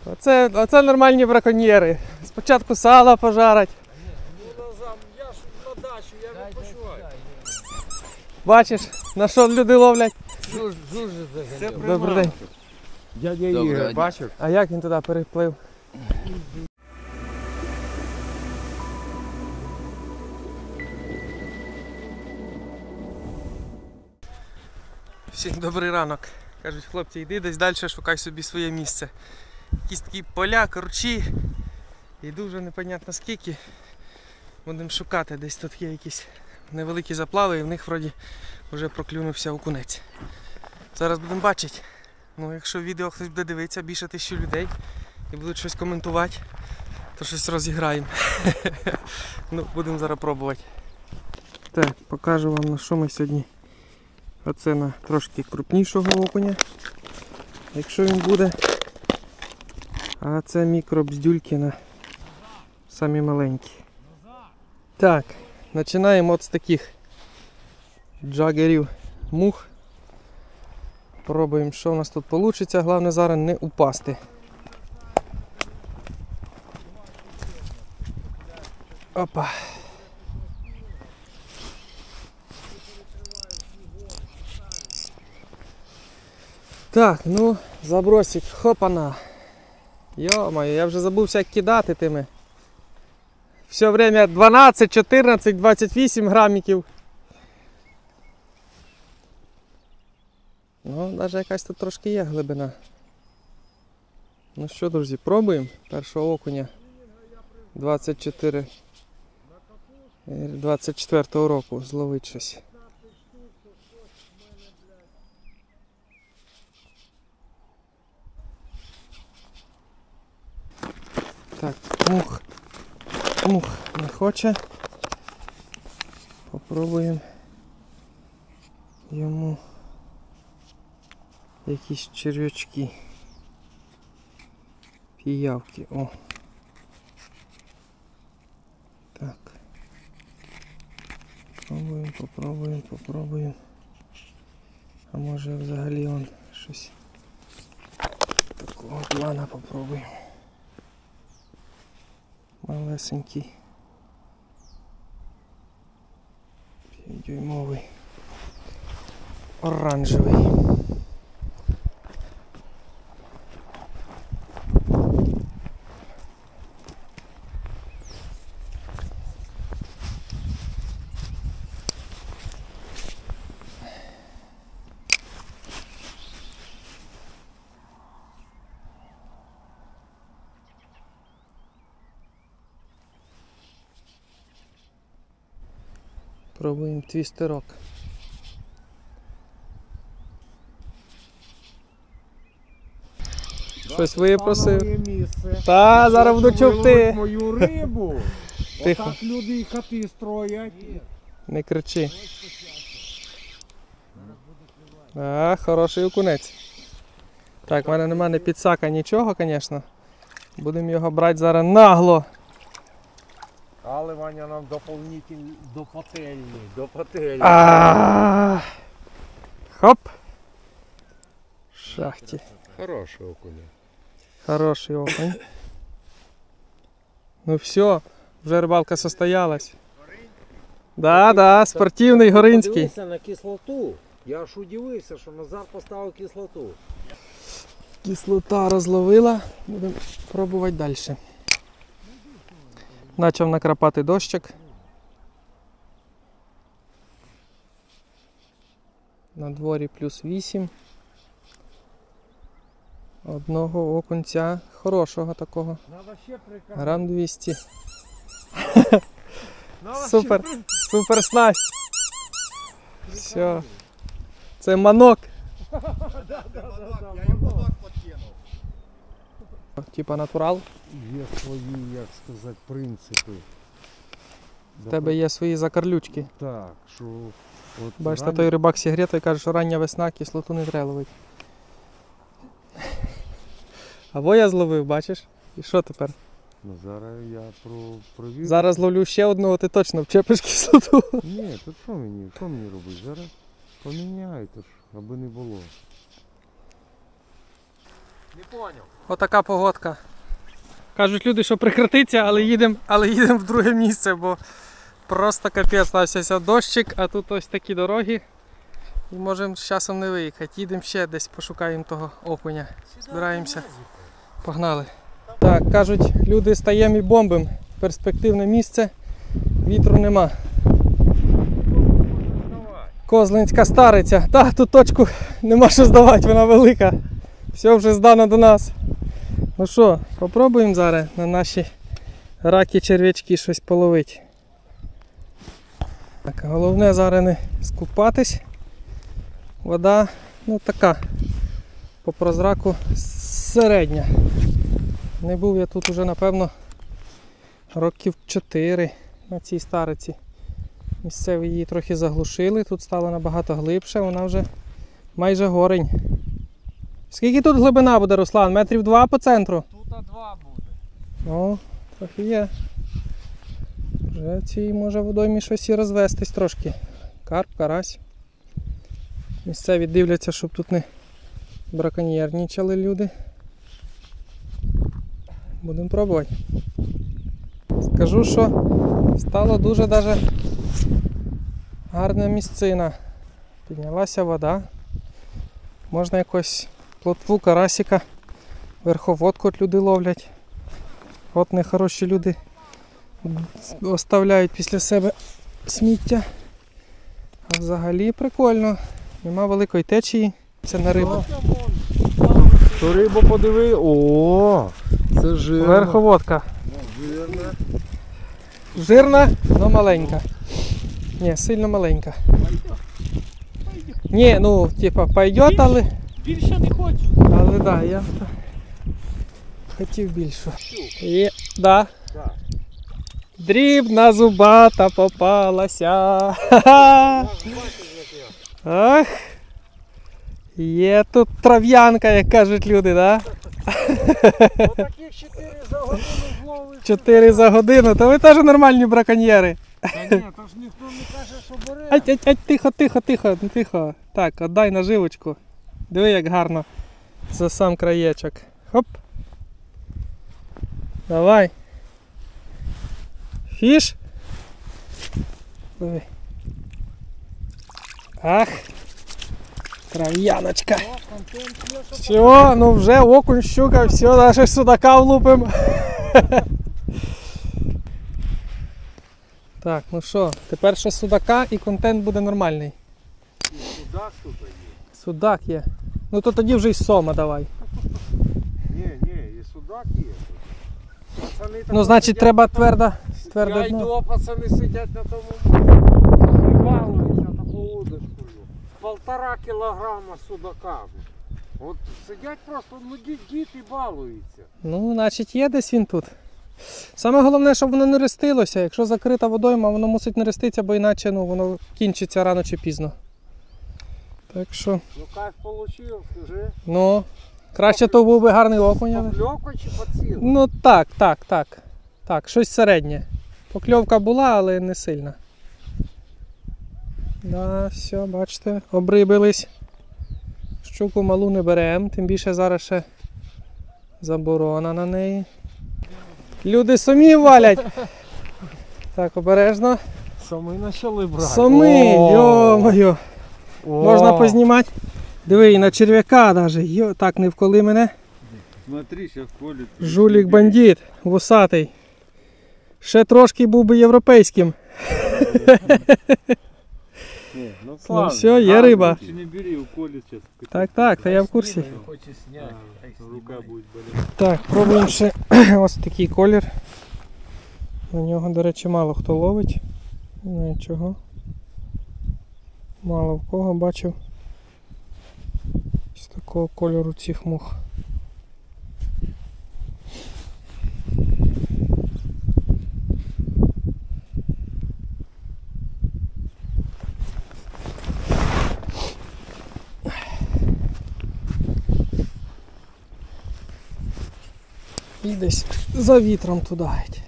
Оце нормальні браконьєри. Спочатку сало пожарять. Я ж на дачу, я відпочиваю. Бачиш, на що люди ловлять? Добрий день. Дядя Ігор, бачив? А як він туди переплив? Всім добрий ранок. Кажуть, хлопці, йди десь далі, шукай собі своє місце. Якісь такі поля, корчі. Йду вже непонятно скільки. Будемо шукати, десь тут є якісь невеликі заплави і в них вроді вже проклюнувся окунець. Зараз будемо бачити. Ну, якщо відео хтось буде дивитися, більше 1000 людей і будуть щось коментувати, то щось розіграємо. Ну, будемо зараз пробувати. Так, покажу вам, на що ми сьогодні. Оце на трошки крупнішого окуня, якщо він буде. А це мікробздюльки на самі маленькі. Так, починаємо от з таких джагерів мух. Пробуємо, що у нас тут вийде. Головне зараз не упасти. Опа. Так, ну, забросик, хопана. Йо-моє, я вже забувся як кидати тими. Все время 12, 14, 28 граміків. Ну, навіть якась тут трошки є глибина. Ну що, друзі, пробуємо першого окуня 24-го року зловити щось. Так, мух не хоче. Попробуємо йому якісь черв'ячки. Піявки, о. Так. Попробуємо. А може взагалі он щось такого плана попробуємо. Малесенький. 5-дюймовий. Оранжевий. Пробуємо твістерок. Щось випросив. Та, зараз буду чупти. Мою рибу. Тихо. Отак люди і хати строять. Не кричи. А, хороший окунець. Так, в мене немає ні підсака, нічого, звісно. Будемо його брати зараз нагло. Але Ваня нам доповнительний до пательні. Хоп. В шахті. Хороший окуня. Хороший окунь. Ну все, вже рибалка состоялась. Да, спортивний горинський. Подивися на кислоту. Я аж удивився, що Назар поставив кислоту. Кислота розловила. Будемо пробувати далі. Почав накрапати дощик. На дворі +8. Одного окунця хорошого такого. Грам 200. Супер снасть. Все. Це манок. Я йому манок подкинув. Типа натурал. Є свої, як сказати, принципи. В тебе є свої закарлючки. Так, що... От бачите, той рибак сігріє, каже, що рання весна, кислоту не треба ловити. Або я зловив, бачиш? І що тепер? Ну зараз я провів. Зараз ловлю ще одного, ти точно вчепиш кислоту. Ні, тут що мені робити? Зараз поміняй, то ж, аби не було. Не поняв. Отака погодка. Кажуть люди, що прекратиться, але їдемо в друге місце, бо просто капець стався дощик, а тут ось такі дороги. І можемо з часом не виїхати. Їдемо ще десь, пошукаємо того окуня. Збираємося. Погнали. Так, кажуть, люди, стаємо і бомбимо. Перспективне місце, вітру нема. Козлинська стариця. Так, тут точку нема що здавати, вона велика. Все вже здано до нас. Ну що, попробуємо зараз на наші раки-черв'ячки щось половити. Так, головне зараз не скупатись. Вода, ну така, по прозраку середня. Не був я тут уже, напевно, років 4 на цій стариці. Місцеві її трохи заглушили, тут стало набагато глибше, вона вже майже горень. Скільки тут глибина буде, Руслан? Метрів 2 по центру? Тут 2 буде. О, трохи є. Вже в цій може водоймі щось і розвестись трошки. Карп, карась. Місцеві дивляться, щоб тут не браконьєрничали люди. Будемо пробувати. Скажу, що стало дуже даже гарна місцина. Піднялася вода. Можна якось плотву, карасика, верховодку от люди ловлять. От нехороші люди оставляють після себе сміття. А взагалі прикольно. Нема великої течії. Це на рибу. То рибу подиви. О, це жирно. Верховодка. Жирно. Жирна, але маленька. Ні, сильно маленька. Ні, ну, типа, пойдет, але... Більше не хочу. Але да, я хотів більше. І, да. Так. Дрібна зубата попалася. Ха-ха. Ах. Є тут трав'янка, як кажуть люди, да? Отаких 4 за годину зловиш. 4 за годину, то ви теж нормальні браконьєри. Та ні, то ж ніхто не каже, що бере. Ать, тихо. Так, отдай наживочку. Диви, як гарно. За сам краєчок. Хоп. Давай. Фіш. Диви. Ах. Трав'яночка. О, контент є, що Все, ну вже окунь, щука, все, навіть судака влупим. Так, ну що, тепер ще судака і контент буде нормальний. судак тут є. Судак є. Ну то тоді вже й сома давай. Ні, і судак є. Пацани Ну тако значить сидять треба на тому- тверде Я дно. йду, а пацани сидять на тому місці. І балуються такою удочкою. 1,5 кілограма судака. От сидять просто, ну дід і балуються. Ну, значить є десь він тут. Саме головне, щоб воно не рестилося. Якщо закрита водойма, воно мусить не реститися, бо іначе ну, воно кінчиться рано чи пізно. Так що, Ну кайф получив вже. ну, краще то був би гарний окунь. Але... Покльовка чи поціл? Ну так. Так, щось середнє. Покльовка була, але не сильна. Да, все, бачите, обрибились. Щуку малу не беремо, тим більше зараз ще заборона на неї. Люди самі валять. Так, обережно. Соми почали брати. Соми, йо-моє. Можна познімати. Диви, і на черв'яка навіть. Йо, так, не вколи мене. Смотри, сейчас колет. Жулік бандит, вусатий. Ще трошки був би європейським. Не, ну Ну все, є риба. лучше не бери, уколет сейчас. Так, та я в курсі. Хоче зняти. Рука будет болеть. Так, пробуємо ще ось такий колір. На нього, до речі, мало хто ловить. Нічого. Мало в кого бачив. З такого кольору цих мух. І десь за вітром туди геть.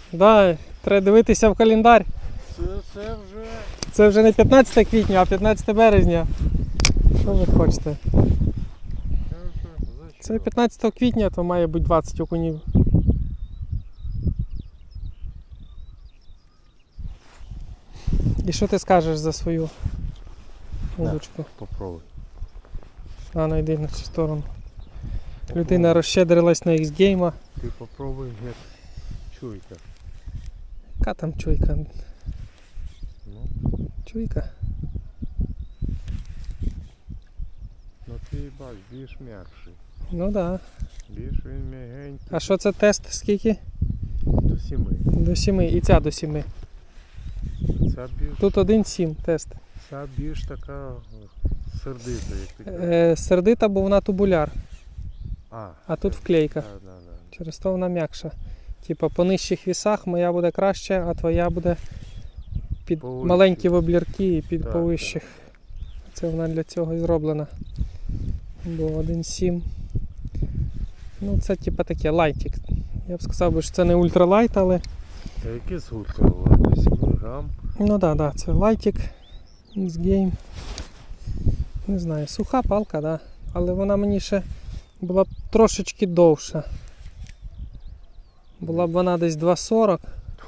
Да, треба дивитися в календар. Це вже не 15 квітня, а 15 березня. Що ви хочете? Це 15 квітня, то має бути 20 окунів. І що ти скажеш за свою удочку? Попробуй. А, ну йди на цю сторону. Людина розщедрилась на X-Game. Ти попробуй, як чуйка. Яка там чуйка? Ну, Чуйка? ну ти бач, більш м'якший. Ну да. Більш він м'ягенький. А що це тест? Скільки? До 7. До 7. І ця до 7. Ця більш, Тут 1,7 тест. ця більш така сердита, як ти кажеш. Сердита, бо вона тубуляр, а тут це- вклейка. Да. Через то вона м'якша. Типа по нижчих вісах моя буде краще, а твоя буде під Повище. маленькі воблірки і під Так, повищих. Це вона для цього і зроблена. Бо 1,7. Ну це типа таке лайтик. Я б сказав, що це не ультралайт, але А яке згуртувало? До 7 грам. ну да, це лайтик X-Game. Не знаю, суха палка, да. Але вона мені ще була б трошечки довша. Була б вона десь 2,40.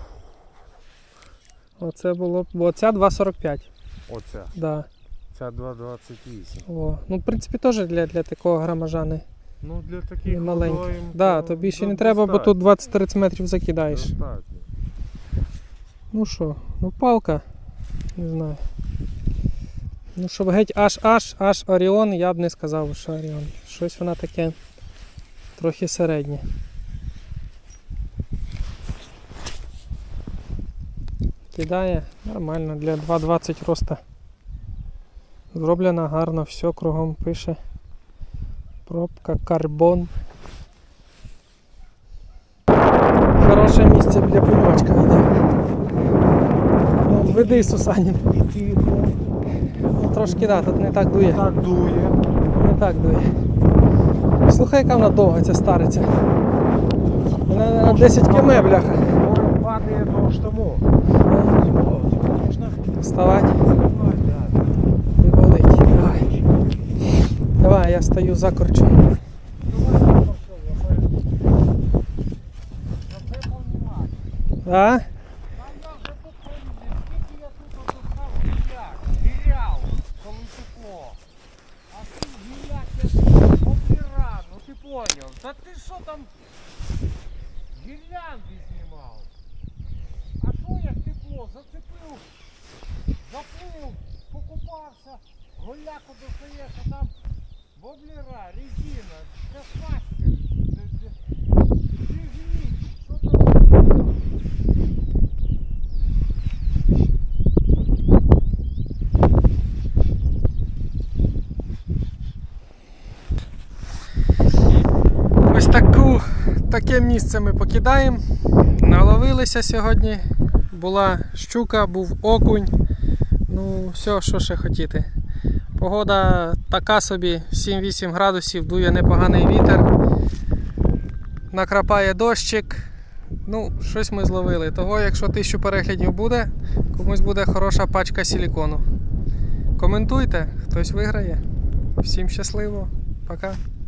Оце було б. Бо ця 2,45. Оця. Да. Ця 2,28. О. Ну, в принципі, теж для такого грамажа не Ну для таких маленьких. водойм, Да, то то більше не достатньо. треба, бо тут 20-30 метрів закидаєш. Достатньо. Ну що, ну палка. Не знаю. Ну щоб геть аж Оріон, я б не сказав, що Оріон. Щось вона таке трохи середнє. Кидає нормально, для 2,20 роста. Зроблено гарно, все кругом пише. Пробка, карбон. Хороше місце для пеньочка йде. Ну, веди, Сусанін. Ну, трошки, да, тут не так дує. Так дує. Не так дує. Слухай, яка вона довга, ця стариця. Вона на 10 км, бляха. Може падає того штаму. Можна Вставати да. і болить. Давай. Давай, я стою, закорчу. А? Та ти що там гірлянди знімав? А що як тепло? Зацепив, заплив, покупався, голяку достаєш, а там воблера, резина, космастер, фігні, що там? Ось таке місце ми покидаємо. Наловилися сьогодні. Була щука, був окунь. Ну, все, що ще хотіти. Погода така собі, 7-8 градусів, дує непоганий вітер. Накрапає дощик. Ну, щось ми зловили. Того, якщо 1000 переглядів буде, комусь буде хороша пачка силікону. Коментуйте, хтось виграє. Всім щасливо. Пока.